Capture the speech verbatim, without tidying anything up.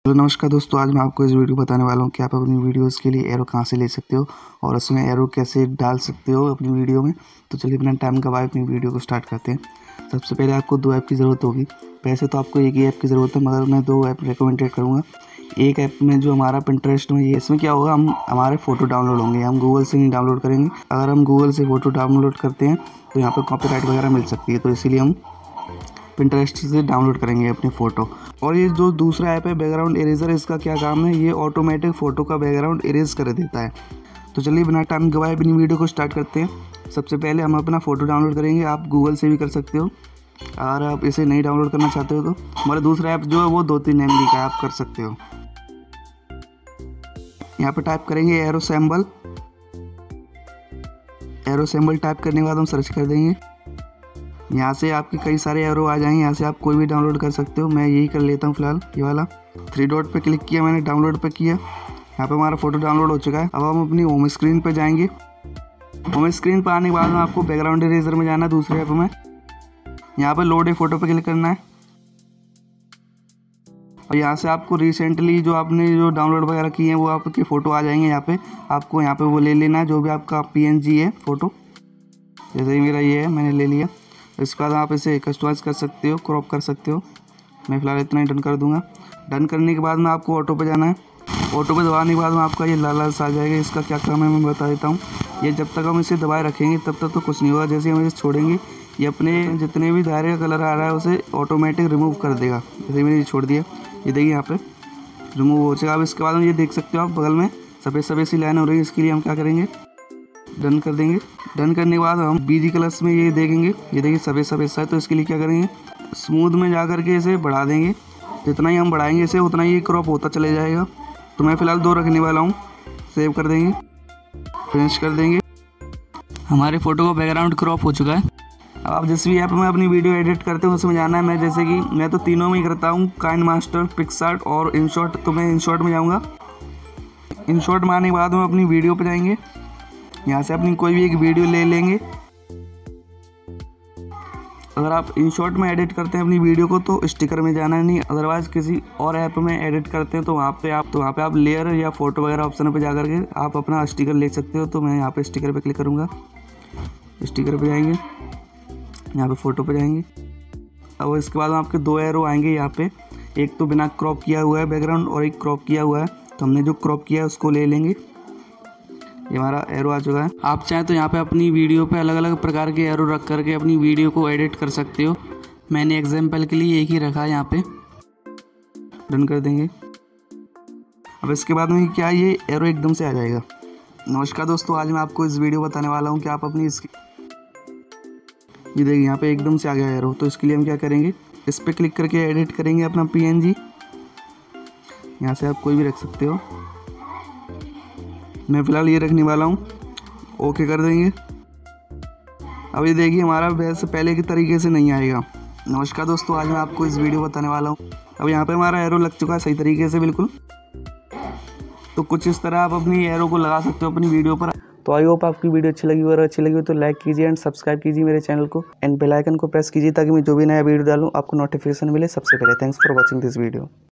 तो नमस्कार दोस्तों, आज मैं आपको इस वीडियो बताने वाला हूँ कि आप अपनी वीडियोस के लिए एरो कहाँ से ले सकते हो और उसमें एरो कैसे डाल सकते हो अपनी वीडियो में। तो चलिए बिना टाइम गवाए अपनी वीडियो को स्टार्ट करते हैं। सबसे पहले आपको दो ऐप की ज़रूरत होगी। वैसे तो आपको एक ही ऐप की ज़रूरत है, मगर मैं दो ऐप रिकमेंडेड करूँगा। एक ऐप में जो हमारा पिंटरेस्ट में, ये इसमें क्या होगा, हम हमारे फ़ोटो डाउनलोड होंगे। हम गूगल से नहीं डाउनलोड करेंगे। अगर हम गूगल से फ़ोटो डाउनलोड करते हैं तो यहाँ पर कॉपीराइट वगैरह मिल सकती है, तो इसीलिए हम पिंटरेस्ट से डाउनलोड करेंगे अपनी फ़ोटो। और ये जो दूसरा ऐप है बैकग्राउंड इरेजर, इसका क्या काम है, ये ऑटोमेटिक फ़ोटो का बैकग्राउंड इरेज कर देता है। तो चलिए बिना टाइम गवाए अपनी वीडियो को स्टार्ट करते हैं। सबसे पहले हम अपना फ़ोटो डाउनलोड करेंगे। आप गूगल से भी कर सकते हो, अगर आप इसे नहीं डाउनलोड करना चाहते हो तो हमारा दूसरा ऐप जो है वो दो तीन नेम लिखा है, आप कर सकते हो। यहाँ पर टाइप करेंगे arrow symbol. Arrow symbol type करने के बाद हम सर्च कर देंगे। यहाँ से आपके कई सारे एरो आ जाएंगे, यहाँ से आप कोई भी डाउनलोड कर सकते हो। मैं यही कर लेता हूँ फिलहाल, ये वाला। थ्री डॉट पे क्लिक किया मैंने, डाउनलोड पे किया। यहाँ पे हमारा फ़ोटो डाउनलोड हो चुका है। अब हम अपनी होम स्क्रीन पे जाएंगे। होम स्क्रीन पर आने के बाद में आपको बैकग्राउंड इरेजर में जाना है, दूसरे ऐप में। यहाँ पे लोड ए फोटो पे क्लिक करना है और यहाँ से आपको रिसेंटली जो आपने जो डाउनलोड वगैरह किए हैं वो आपके फ़ोटो आ जाएंगे। यहाँ पे आपको यहाँ पे वो ले लेना है जो भी आपका पीएनजी है फ़ोटो। जैसे ही मेरा ये है, मैंने ले लिया। इसके बाद आप इसे कस्टमाइज़ कर सकते हो, क्रॉप कर सकते हो। मैं फ़िलहाल इतना ही डन कर दूंगा। डन करने के बाद में आपको ऑटो पे जाना है। ऑटो पे दबाने के बाद में आपका ये लाल लाल सा आ जाएगा। इसका क्या काम है मैं बता देता हूँ। ये जब तक हम इसे दबाए रखेंगे तब तक तो कुछ नहीं होगा। जैसे हम इसे छोड़ेंगे, ये अपने जितने भी दायरे का कलर आ रहा है उसे ऑटोमेटिक रिमूव कर देगा। जैसे मैंने ये छोड़ दिया, ये देखिए यहाँ पर रिमूव हो जाएगा। अब इसके बाद में ये देख सकते हो आप, बगल में सफ़ेद सफ़ेद सी लाइन हो रही है। इसके लिए हम क्या करेंगे, डन कर देंगे। डन करने के बाद हम बीजी कलर्स में ये देखेंगे, ये देखिए सफ़ेद सफ़ेद सा है। तो इसके लिए क्या करेंगे, स्मूथ में जा कर के इसे बढ़ा देंगे। जितना ही हम बढ़ाएंगे इसे उतना ही क्रॉप होता चले जाएगा। तो मैं फ़िलहाल दो रखने वाला हूँ। सेव कर देंगे, फिनिश कर देंगे। हमारे फ़ोटो का बैकग्राउंड क्रॉप हो चुका है। अब आप जिस भी ऐप में अपनी वीडियो एडिट करते हो उसमें जाना है। मैं जैसे कि मैं तो तीनों में ही करता हूँ, काइनमास्टर, पिक्सआर्ट और इनशॉट। तो मैं इनशॉट में जाऊँगा। इनशॉट में आने के बाद हम अपनी वीडियो पर जाएंगे। यहाँ से अपनी कोई भी एक वीडियो ले लेंगे। अगर आप इनशॉट में एडिट करते हैं अपनी वीडियो को तो स्टिकर में जाना नहीं। अदरवाइज़ किसी और ऐप में एडिट करते हैं तो वहाँ पे आप तो वहाँ पे आप लेयर या फोटो वगैरह ऑप्शन पे जा करके आप अपना स्टिकर ले सकते हो। तो मैं यहाँ पे स्टिकर पे क्लिक करूँगा। स्टिकर पे जाएंगे, यहाँ पे फ़ोटो पे जाएंगे। अब इसके बाद आपके दो एरो आएंगे यहाँ पे। एक तो बिना क्रॉप किया हुआ है बैकग्राउंड और एक क्रॉप किया हुआ है। तो हमने जो क्रॉप किया है उसको ले लेंगे। ये हमारा एरो आ चुका है। आप चाहें तो यहाँ पे अपनी वीडियो पे अलग अलग प्रकार के एरो रख करके अपनी वीडियो को एडिट कर सकते हो। मैंने एग्जांपल के लिए एक ही रखा है यहाँ पे। डन कर देंगे। अब इसके बाद में क्या, ये एरो एकदम से आ जाएगा। नमस्कार दोस्तों, आज मैं आपको इस वीडियो बताने वाला हूँ कि आप अपनी इसकी, ये देखिए यहाँ पे एकदम से आ गया एरो। तो इसके लिए हम क्या करेंगे, इस पर क्लिक करके एडिट करेंगे अपना पीएनजी। यहाँ से आप कोई भी रख सकते हो। मैं फ़िलहाल ये रखने वाला हूँ। ओके कर देंगे। अब ये देखिए हमारा वैसे पहले के तरीके से नहीं आएगा। नमस्कार दोस्तों, आज मैं आपको इस वीडियो बताने वाला हूँ। अब यहाँ पे हमारा एरो लग चुका है सही तरीके से बिल्कुल। तो कुछ इस तरह आप अपनी एरो को लगा सकते हो अपनी वीडियो पर। तो आई होप आपकी वीडियो अच्छी लगी हो। अगर अच्छी लगी हो तो लाइक कीजिए एंड सब्सक्राइब कीजिए मेरे चैनल को एंड बेल आइकन को प्रेस कीजिए ताकि मैं जो भी नया वीडियो डालूँ आपको नोटिफिकेशन मिले सबसे पहले। Thanks for watching this video.